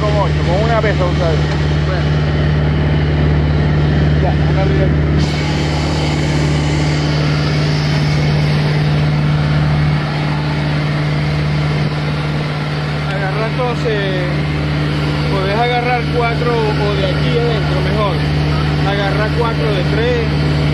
con 8, con una vez a usar. Bueno. Ya, una vida. Agarrar entonces, podés agarrar 4 o de aquí adentro mejor. Agarrar 4 de 3.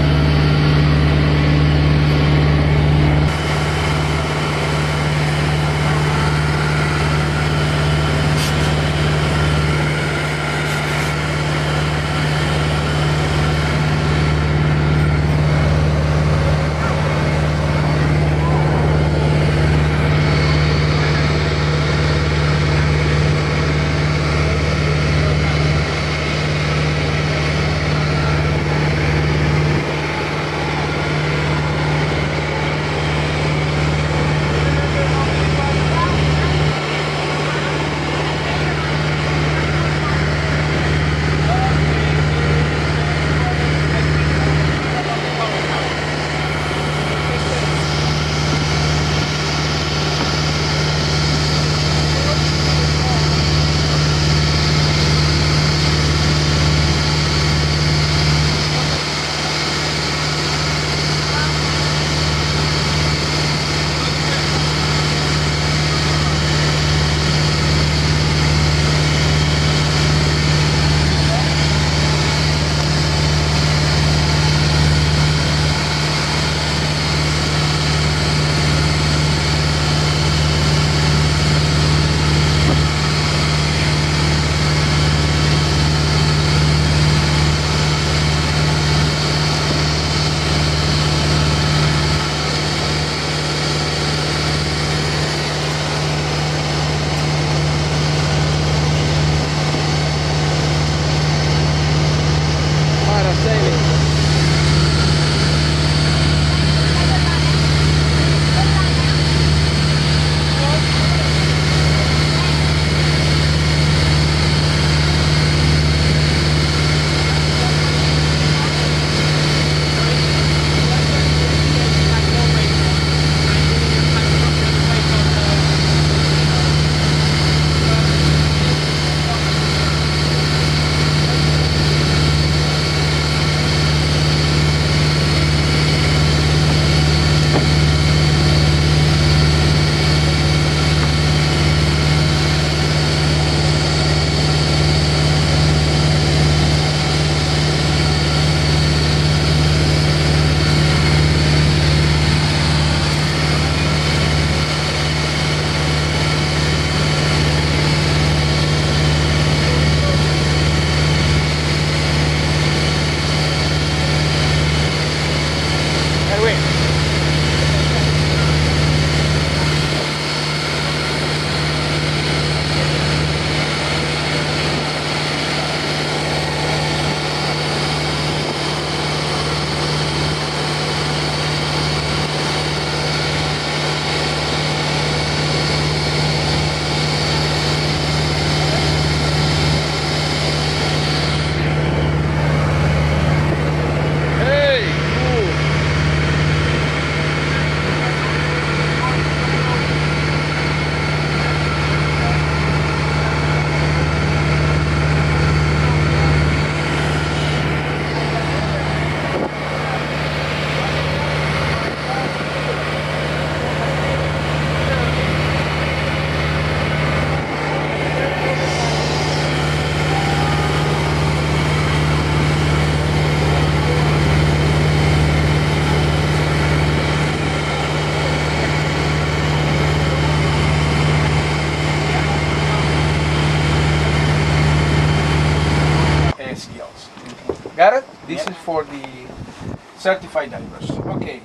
Got it? This is for the certified divers. Okay.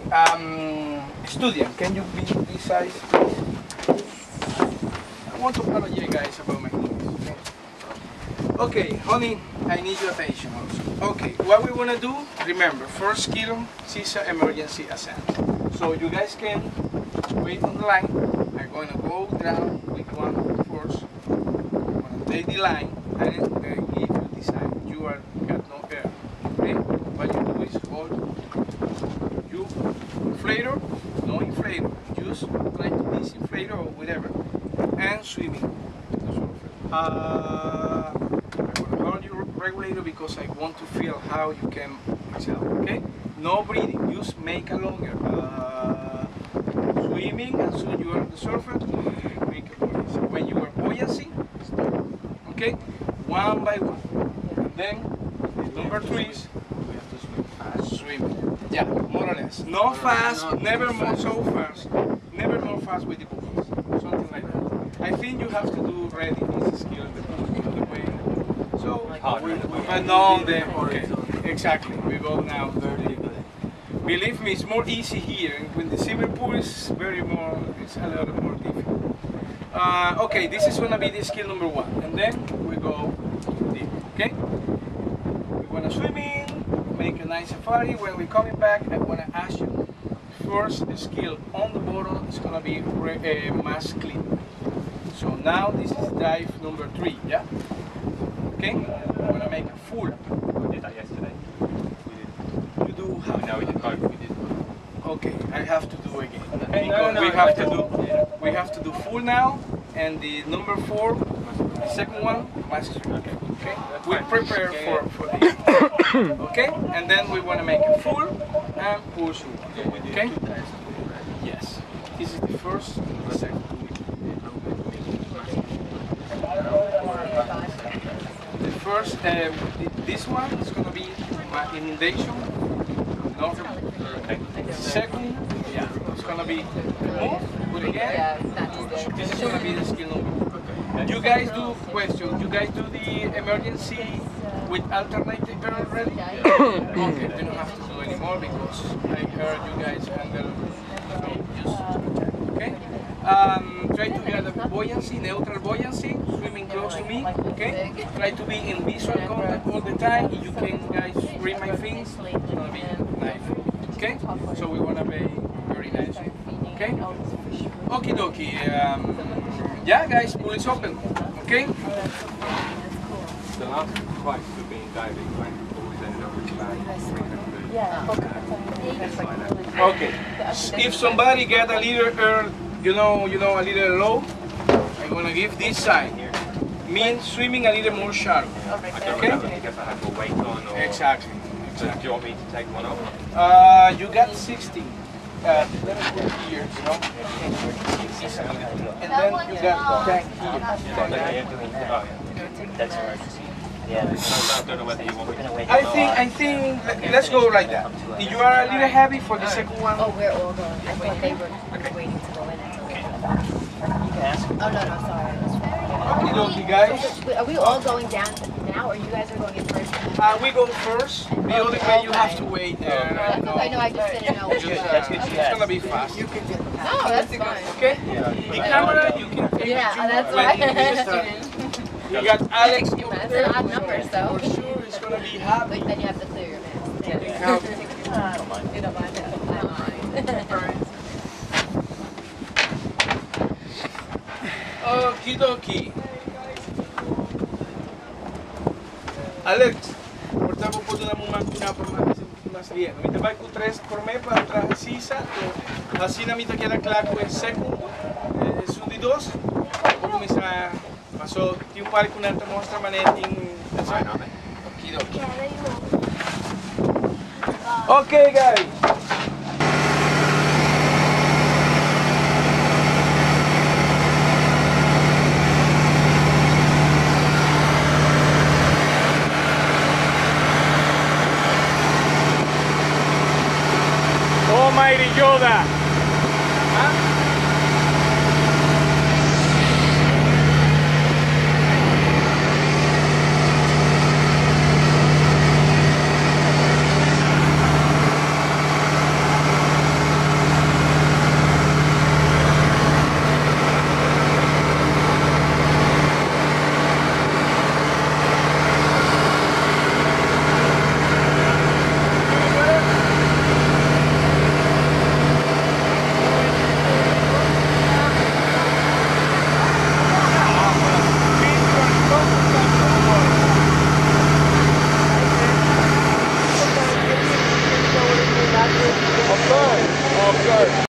Student, can you be this size? I want to apologize, guys, about my English. Okay, honey, I need your attention also. Okay, what we want to do, remember, first skill, CISA emergency ascent. So you guys can wait on the line. I'm going to go down with one force. I'm going to take the line and give you the sign. You are got no air. Okay? What you do is hold you inflator, no inflator. Just try to disinflator or whatever and swimming. I want to hold your regulator because I want to feel how you can exhale, okay? No breathing, just make a longer. Swimming, as soon as you are on the surface, make a buoyancy. So when you are buoyancy, stop, okay? One by one. And then, number 3 is we have to swim fast. Swim, yeah, more or less. Not fast, never more so fast, never more fast with the bubbles, something like that. I think you have to do already this skill in the way. So, but no, okay, exactly, we go now. Believe me, it's more easy here. When the swimming pool is it's a lot more difficult. Okay, this is gonna be the skill number 1, and then we go deep, okay? We're gonna swim in, make a nice safari. When we're coming back, I wanna ask you, first skill on the bottom is gonna be mask clean. So now this is dive number 3, yeah? Okay? I'm gonna make a full. We did that yesterday. You do half. No, we did both. We did. Okay, I have to do again. Okay, Because we have to do full now, and the number 4, the second one, mask clean. Okay? We prepare for this. Okay? And then we wanna make it full and push. Okay? Yes. This is the first, the second. The first, this one is going to be my inundation. Second, yeah, it's going to be move, put again. This is going to be the skill number 1. You guys do question. You guys do the emergency with alternative air already? Okay, you don't have to do anymore because I heard you guys handle. So just okay. Try to get a buoyancy, neutral buoyancy, swimming close to me, okay? Try to be in visual contact all the time. If you can, guys, read my things, it's gonna be nice, okay? So we wanna be very nice, okay? Okie dokie. Yeah, guys, pool is open, okay? The last twice we've been diving, like, always ended up with about 300. Okay. If somebody get a little a little low, I'm gonna give this sign. Means swimming a little more shallow. Okay? I guess I have more weight on, or... Exactly. Do you want me to take one off? You got 60. Let me put here, you know. And then you got 10 here. That's right. Yeah. I don't know whether you want me to... I think, let's go like that. You are a little heavy for the second one. Oh, we're all going. I thought they were waiting to go in until we got back. You can ask. Oh, no, sorry. Okie dokie, guys. Are we all going down now, or you guys are going in first? We go first. The only way you have to wait. That's okay. No, I just didn't know. It's gonna be fast. No, that's fine. Okay? The camera, you can take Yeah, it that's to right. You got Alex. That's an odd number, so. For sure, it's gonna be happy. But then you have to clear your mask. Yeah. I don't mind. You don't mind that? I don't mind. Okie dokie. Alex, portamo po doon mo mas lieno. Mi tabay ko 3 korme para atrás sisa. Assim na mi takiela klako en second. Sundi 2. Ako misa paso ti un pare kun anta mostra maneting. Okie dokie. Okay, guys. Almighty Yoda.